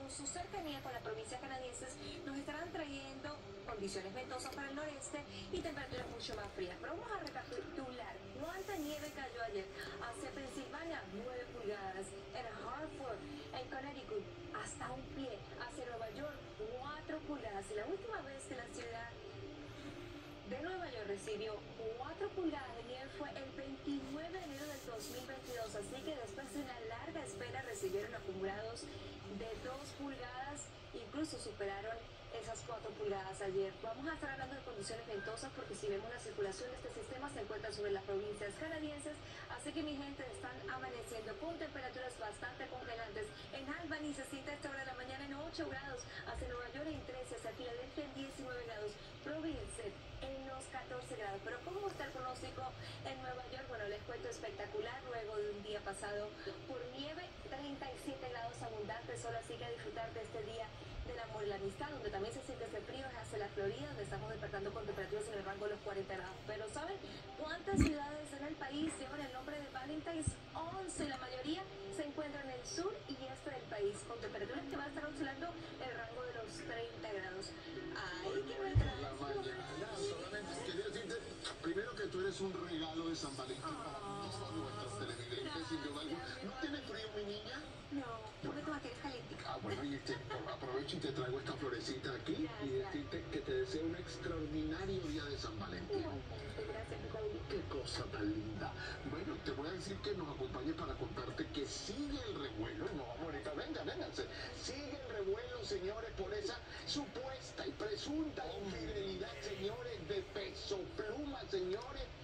por su cercanía con la provincia canadienses, nos estarán trayendo condiciones ventosas para el noreste y temperaturas mucho más frías. Pero vamos a recapitular cuánta nieve cayó ayer hacia Pensilvania, 9 pulgadas, en Hartford, en Connecticut, hasta un pie, hacia Nueva York, 4 pulgadas. Y la última vez que la ciudad de Nueva York recibió 4 pulgadas de nieve fue el 29 de enero del 2022, así que después de una larga espera recibieron acumulados de 2 pulgadas, incluso superaron esas 4 pulgadas ayer. Vamos a estar hablando de condiciones ventosas porque si vemos la circulación de este sistema se encuentra sobre las provincias canadienses, así que mi gente están amaneciendo con temperaturas bastante congelantes. En Albany se siente a esta hora de la mañana en 8 grados, hacia Nueva York en 13, hacia Filadelfia en 19 grados, Providence en los 14 grados. Pero ¿cómo está el pronóstico en Nueva York? Bueno, les cuento, espectacular luego de un día pasado por nieve, 37 grados abundantes sol, así que a disfrutar de este día del amor y la amistad, donde también se siente ese frío es hacia la Florida, donde estamos despertando con temperaturas en el rango de los 40 grados. Pero ¿saben cuántas ciudades en el país llevan el nombre de Valentine's? 11, la mayoría se encuentra en el sur y este del país, con temperaturas que van a estar oscilando el rango de los 30 grados. ¡Ay, qué Primero que tú eres un regalo de San Valentín para todos nuestros televidentes, sin duda alguna. ¿No tienes frío, mi niña? No, porque tú aquí eres caliente. Bueno, y aprovecho y te traigo esta florecita aquí y decirte que te deseo un extraordinario día de San Valentín. Gracias, mi cariño. Qué cosa tan linda. Bueno, te voy a decir que nos acompañes para contarte que sigue el revuelo. No, ahorita, vénganse. Sigue el revuelo, señores, por esa supuesta y presunta infidelidad, señores, de Peso Pluma, señores.